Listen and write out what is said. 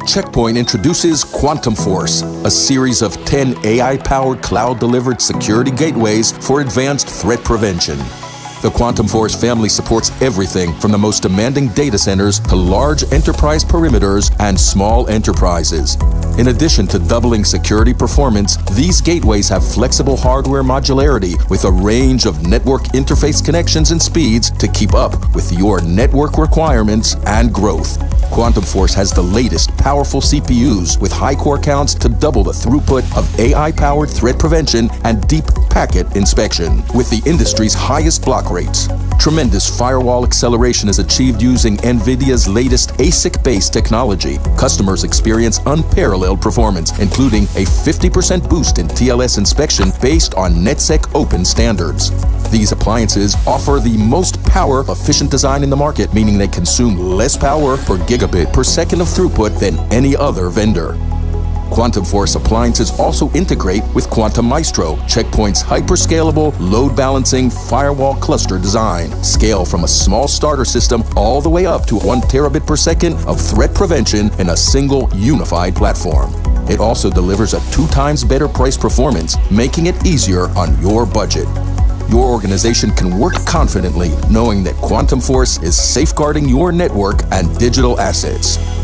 Check Point introduces Quantum Force, a series of 10 AI-powered cloud-delivered security gateways for advanced threat prevention. The Quantum Force family supports everything from the most demanding data centers to large enterprise perimeters and small enterprises. In addition to doubling security performance, these gateways have flexible hardware modularity with a range of network interface connections and speeds to keep up with your network requirements and growth. Quantum Force has the latest powerful CPUs with high core counts to double the throughput of AI-powered threat prevention and deep packet inspection with the industry's highest block rates. Tremendous firewall acceleration is achieved using NVIDIA's latest ASIC-based technology. Customers experience unparalleled performance, including a 50% boost in TLS inspection based on NetSec open standards. These appliances offer the most power-efficient design in the market, meaning they consume less power per gigabit per second of throughput than any other vendor. Quantum Force appliances also integrate with Quantum Maestro, Check Point's hyperscalable, load-balancing firewall cluster design. Scale from a small starter system all the way up to 1 terabit per second of threat prevention in a single unified platform. It also delivers a 2 times better price performance, making it easier on your budget. Your organization can work confidently knowing that Quantum Force is safeguarding your network and digital assets.